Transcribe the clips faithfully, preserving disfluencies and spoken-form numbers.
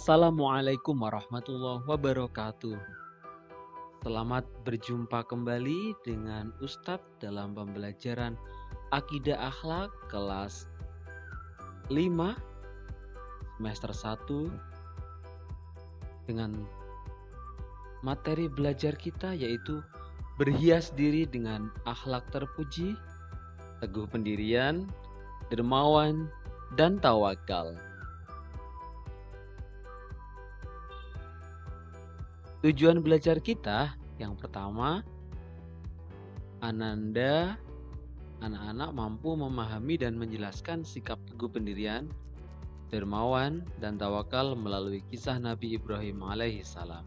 Assalamualaikum warahmatullahi wabarakatuh. Selamat berjumpa kembali dengan Ustadz dalam pembelajaran Akidah Akhlak kelas lima semester satu dengan materi belajar kita yaitu berhias diri dengan akhlak terpuji, teguh pendirian, dermawan, dan tawakal. Tujuan belajar kita yang pertama, Ananda anak-anak mampu memahami dan menjelaskan sikap teguh pendirian, dermawan, dan tawakal melalui kisah Nabi Ibrahim alaihissalam.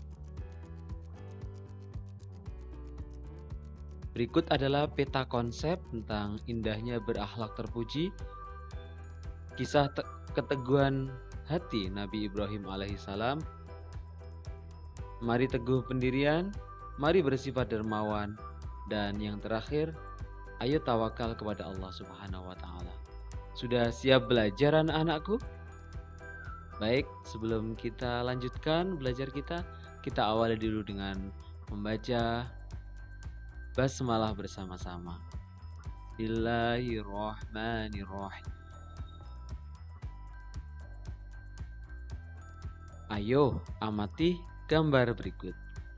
Berikut adalah peta konsep tentang indahnya berakhlak terpuji, kisah keteguhan hati Nabi Ibrahim alaihissalam. Mari teguh pendirian, mari bersifat dermawan, dan yang terakhir, ayo tawakal kepada Allah Subhanahu wa Ta'ala. Sudah siap belajar anak-anakku? Baik, sebelum kita lanjutkan belajar kita, kita awali dulu dengan membaca basmalah bersama-sama. Bismillahirrahmanirrahim. Ayo amati gambar berikut.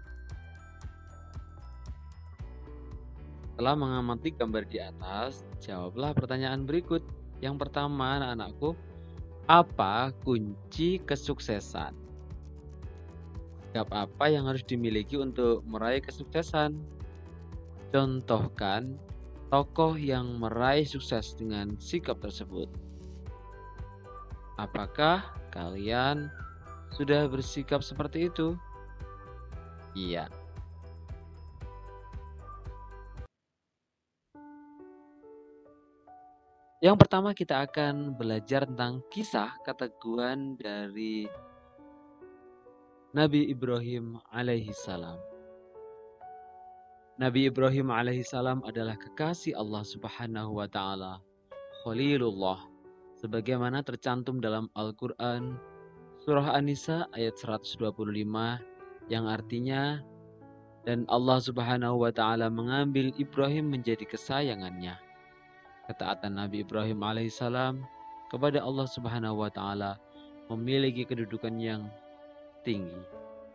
Setelah mengamati gambar di atas, jawablah pertanyaan berikut. Yang pertama, anak-anakku, apa kunci kesuksesan? Sikap apa yang harus dimiliki untuk meraih kesuksesan? Contohkan tokoh yang meraih sukses dengan sikap tersebut. Apakah kalian sudah bersikap seperti itu? Iya. Yang pertama kita akan belajar tentang kisah keteguhan dari Nabi Ibrahim alaihissalam. Nabi Ibrahim alaihissalam adalah kekasih Allah Subhanahu wa Ta'ala, Khalilullah, sebagaimana tercantum dalam Al-Quran Surah An-Nisa ayat seratus dua puluh lima yang artinya, dan Allah Subhanahu wa Ta'ala mengambil Ibrahim menjadi kesayangannya. Ketaatan Nabi Ibrahim alaihissalam kepada Allah Subhanahu wa Ta'ala memiliki kedudukan yang tinggi.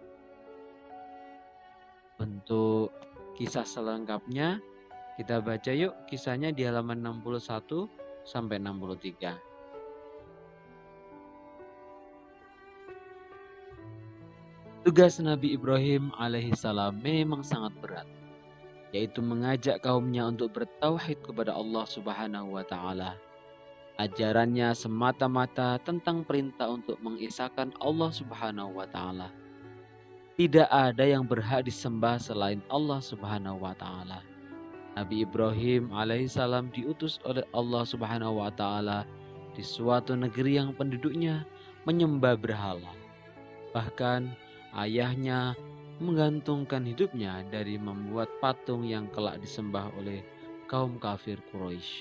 Untuk kisah selengkapnya kita baca yuk kisahnya di halaman enam puluh satu sampai enam puluh tiga. Tugas Nabi Ibrahim alaihissalam memang sangat berat, yaitu mengajak kaumnya untuk bertauhid kepada Allah Subhanahu wa Ta'ala. Ajarannya semata-mata tentang perintah untuk mengesahkan Allah Subhanahu wa Ta'ala. Tidak ada yang berhak disembah selain Allah Subhanahu wa Ta'ala. Nabi Ibrahim alaihissalam diutus oleh Allah Subhanahu wa Ta'ala di suatu negeri yang penduduknya menyembah berhala. Bahkan ayahnya menggantungkan hidupnya dari membuat patung yang kelak disembah oleh kaum kafir Quraisy.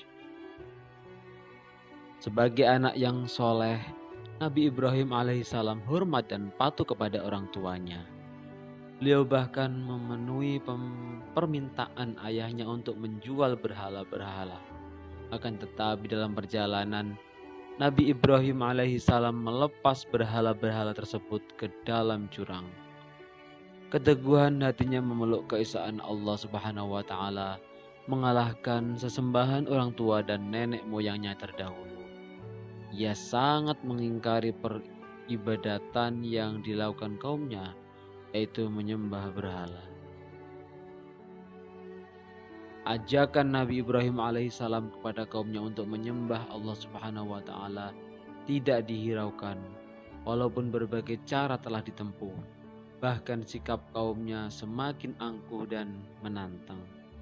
Sebagai anak yang soleh, Nabi Ibrahim alaihissalam hormat dan patuh kepada orang tuanya. Beliau bahkan memenuhi permintaan ayahnya untuk menjual berhala-berhala. Akan tetapi dalam perjalanan, Nabi Ibrahim alaihissalam melepas berhala-berhala tersebut ke dalam jurang. Keteguhan hatinya memeluk keesaan Allah Subhanahu wa Ta'ala, mengalahkan sesembahan orang tua dan nenek moyangnya terdahulu. Ia sangat mengingkari peribadatan yang dilakukan kaumnya, yaitu menyembah berhala. Ajakan Nabi Ibrahim alaihissalam kepada kaumnya untuk menyembah Allah Subhanahu wa Ta'ala tidak dihiraukan, walaupun berbagai cara telah ditempuh. Bahkan sikap kaumnya semakin angkuh dan menantang.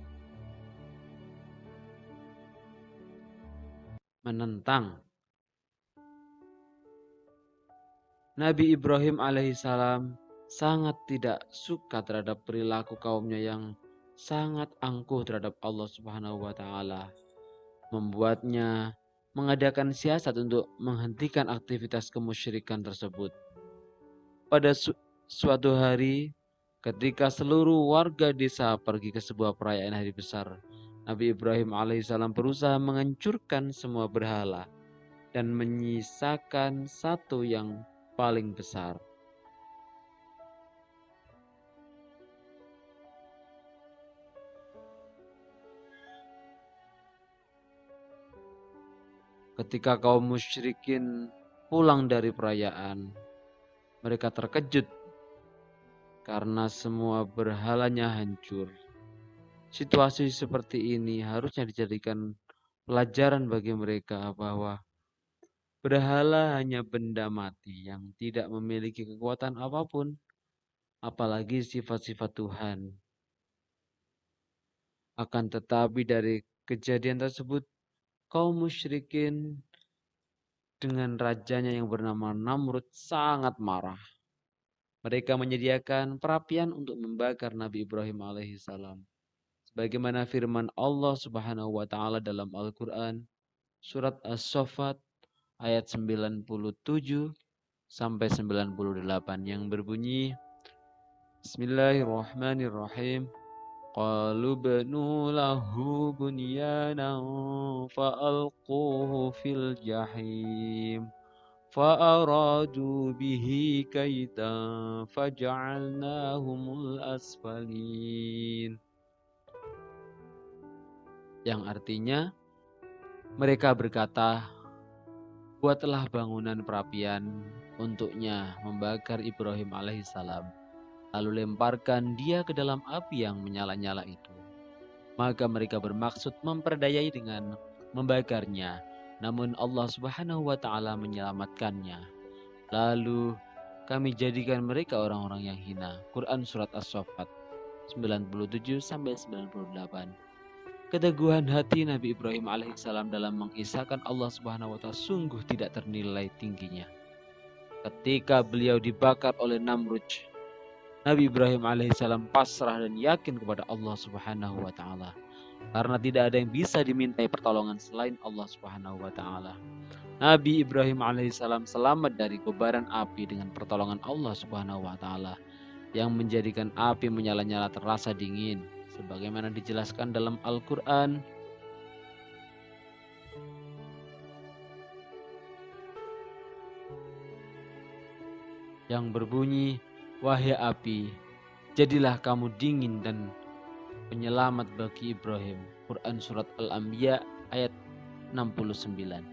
Menentang. Nabi Ibrahim alaihissalam sangat tidak suka terhadap perilaku kaumnya yang sangat angkuh terhadap Allah Subhanahu wa Ta'ala, membuatnya mengadakan siasat untuk menghentikan aktivitas kemusyrikan tersebut. Pada su- suatu hari, ketika seluruh warga desa pergi ke sebuah perayaan hari besar, Nabi Ibrahim alaihissalam berusaha menghancurkan semua berhala dan menyisakan satu yang paling besar. Ketika kaum musyrikin pulang dari perayaan, mereka terkejut karena semua berhalanya hancur. Situasi seperti ini harusnya dijadikan pelajaran bagi mereka bahwa berhala hanya benda mati yang tidak memiliki kekuatan apapun, apalagi sifat-sifat Tuhan. Akan tetapi dari kejadian tersebut, kaum musyrikin dengan rajanya yang bernama Namrud sangat marah. Mereka menyediakan perapian untuk membakar Nabi Ibrahim alaihissalam. Sebagaimana firman Allah Subhanahu wa taala dalam Al-Qur'an surat As-Saffat ayat sembilan puluh tujuh sampai sembilan puluh delapan yang berbunyi Bismillahirrahmanirrahim. Qalu banu lahu bunyanan fa'alquhu fil jahim fa'aradu bihi kaidan faja'alnahumul asfalin. Yang artinya mereka berkata, buatlah bangunan perapian untuknya membakar Ibrahim alaihissalam, lalu lemparkan dia ke dalam api yang menyala-nyala itu. Maka mereka bermaksud memperdayai dengan membakarnya, namun Allah Subhanahu wa taala menyelamatkannya. Lalu kami jadikan mereka orang-orang yang hina. Quran surat As-Saffat sembilan puluh tujuh sampai sembilan puluh delapan. Keteguhan hati Nabi Ibrahim alaihissalam dalam mengisahkan Allah Subhanahu wa taala sungguh tidak ternilai tingginya. Ketika beliau dibakar oleh Namrud, Nabi Ibrahim alaihissalam pasrah dan yakin kepada Allah Subhanahu wa taala. Karena tidak ada yang bisa dimintai pertolongan selain Allah Subhanahu wa taala. Nabi Ibrahim alaihissalam selamat dari kobaran api dengan pertolongan Allah Subhanahu wa taala yang menjadikan api menyala-nyala terasa dingin sebagaimana dijelaskan dalam Al-Qur'an. Yang berbunyi, wahai api, jadilah kamu dingin dan penyelamat bagi Ibrahim. Quran surat Al-Anbiya ayat enam puluh sembilan.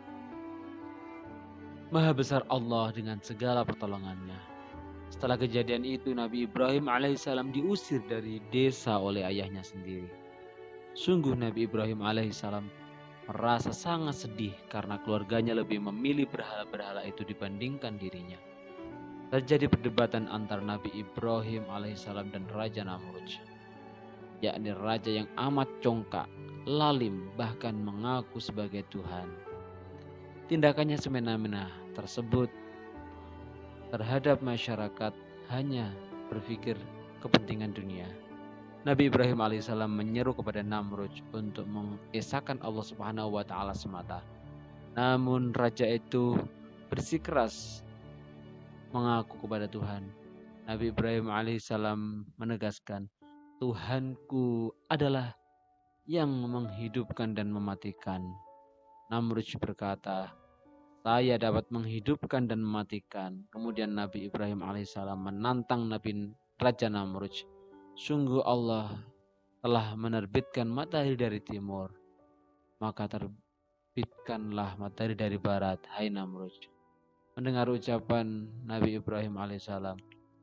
Maha besar Allah dengan segala pertolongannya. Setelah kejadian itu, Nabi Ibrahim alaihissalam diusir dari desa oleh ayahnya sendiri. Sungguh Nabi Ibrahim alaihissalam merasa sangat sedih karena keluarganya lebih memilih berhala-berhala itu dibandingkan dirinya. Terjadi perdebatan antara Nabi Ibrahim alaihissalam dan Raja Namrud, yakni raja yang amat congkak, lalim, bahkan mengaku sebagai Tuhan. Tindakannya semena-mena tersebut terhadap masyarakat hanya berpikir kepentingan dunia. Nabi Ibrahim alaihissalam menyeru kepada Namrud untuk mengesahkan Allah Subhanahu wa taala semata. Namun raja itu bersikeras mengaku kepada Tuhan. Nabi Ibrahim alaihissalam menegaskan, Tuhanku adalah yang menghidupkan dan mematikan. Namrud berkata, saya dapat menghidupkan dan mematikan. Kemudian Nabi Ibrahim alaihissalam menantang Nabi Raja Namrud. Sungguh Allah telah menerbitkan matahari dari timur, maka terbitkanlah matahari dari barat, hai Namrud. Mendengar ucapan Nabi Ibrahim alaihissalam,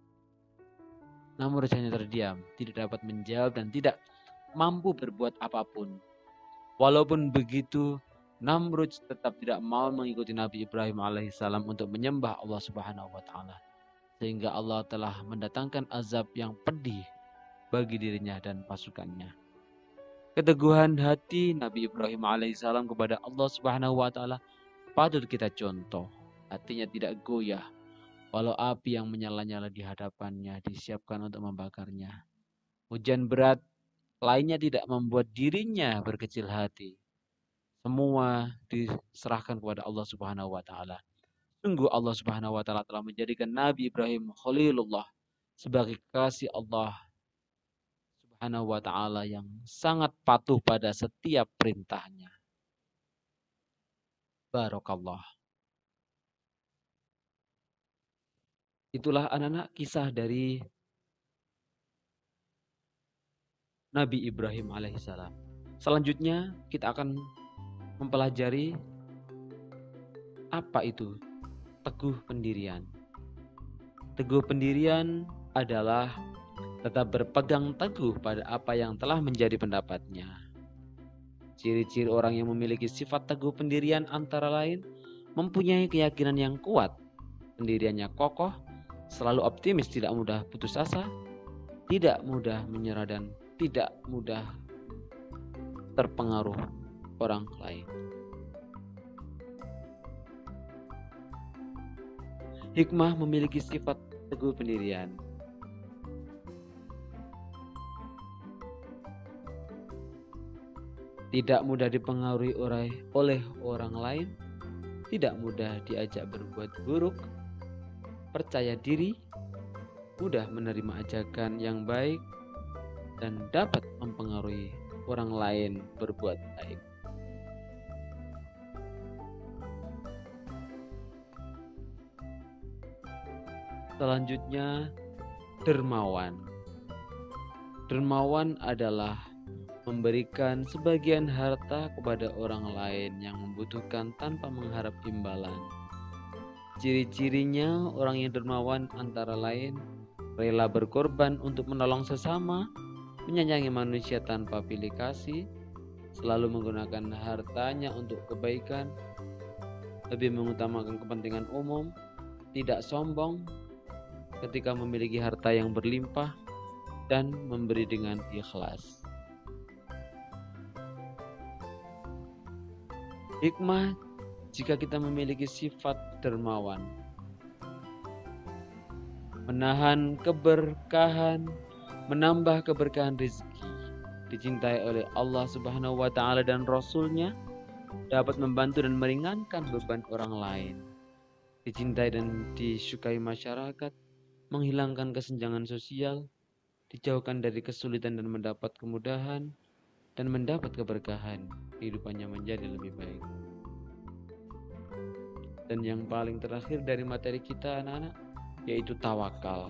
Namrud hanya terdiam, tidak dapat menjawab dan tidak mampu berbuat apapun. Walaupun begitu, Namrud tetap tidak mau mengikuti Nabi Ibrahim alaihissalam untuk menyembah Allah Subhanahu wa taala. Sehingga Allah telah mendatangkan azab yang pedih bagi dirinya dan pasukannya. Keteguhan hati Nabi Ibrahim alaihissalam kepada Allah Subhanahu wa taala patut kita contoh. Hatinya tidak goyah walau api yang menyala-nyala di hadapannya disiapkan untuk membakarnya. Hujan berat lainnya tidak membuat dirinya berkecil hati. Semua diserahkan kepada Allah Subhanahu wa taala. Sungguh Allah Subhanahu wa taala telah menjadikan Nabi Ibrahim Khalilullah sebagai kekasih Allah Subhanahu wa taala yang sangat patuh pada setiap perintahnya. Barakallah. Itulah anak-anak kisah dari Nabi Ibrahim alaihissalam. Selanjutnya kita akan mempelajari apa itu teguh pendirian. Teguh pendirian adalah tetap berpegang teguh pada apa yang telah menjadi pendapatnya. Ciri-ciri orang yang memiliki sifat teguh pendirian antara lain mempunyai keyakinan yang kuat, pendiriannya kokoh, selalu optimis, tidak mudah putus asa, tidak mudah menyerah, dan tidak mudah terpengaruh orang lain. Hikmah memiliki sifat teguh pendirian. Tidak mudah dipengaruhi oleh orang lain, tidak mudah diajak berbuat buruk, percaya diri, mudah menerima ajakan yang baik, dan dapat mempengaruhi orang lain berbuat baik. Selanjutnya, dermawan. Dermawan adalah memberikan sebagian harta kepada orang lain yang membutuhkan tanpa mengharap imbalan. Ciri-cirinya orang yang dermawan antara lain rela berkorban untuk menolong sesama, menyayangi manusia tanpa pilih kasih, selalu menggunakan hartanya untuk kebaikan, lebih mengutamakan kepentingan umum, tidak sombong ketika memiliki harta yang berlimpah, dan memberi dengan ikhlas. Hikmah jika kita memiliki sifat dermawan: menahan keberkahan, menambah keberkahan rezeki, dicintai oleh Allah Subhanahu wa taala dan Rasul-Nya, dapat membantu dan meringankan beban orang lain, dicintai dan disukai masyarakat, menghilangkan kesenjangan sosial, dijauhkan dari kesulitan dan mendapat kemudahan, dan mendapat keberkahan, kehidupannya menjadi lebih baik. Dan yang paling terakhir dari materi kita anak-anak, yaitu tawakal.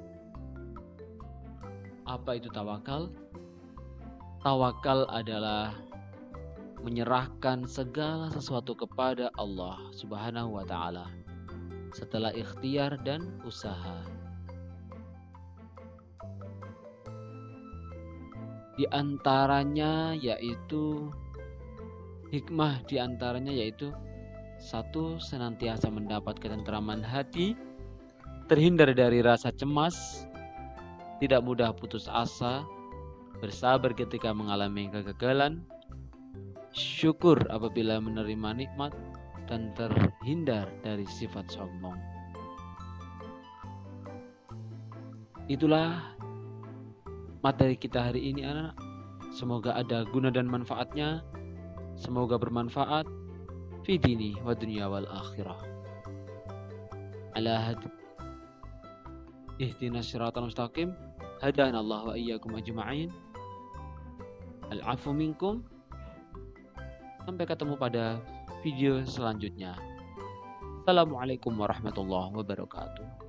Apa itu tawakal? Tawakal adalah menyerahkan segala sesuatu kepada Allah Subhanahu wa taala setelah ikhtiar dan usaha. Di antaranya yaitu hikmah di antaranya yaitu satu, senantiasa mendapat ketenteraman hati, terhindar dari rasa cemas, tidak mudah putus asa, bersabar ketika mengalami kegagalan, syukur apabila menerima nikmat, dan terhindar dari sifat sombong. Itulah materi kita hari ini anak. Semoga ada guna dan manfaatnya. Semoga bermanfaat fi dini wa dunya wal akhirah. Ala had ihdinas siratal mustaqim. Hadana Allah wa iyyakum ajma'in. Al-'afwu minkum. Sampai ketemu pada video selanjutnya. Assalamualaikum warahmatullahi wabarakatuh.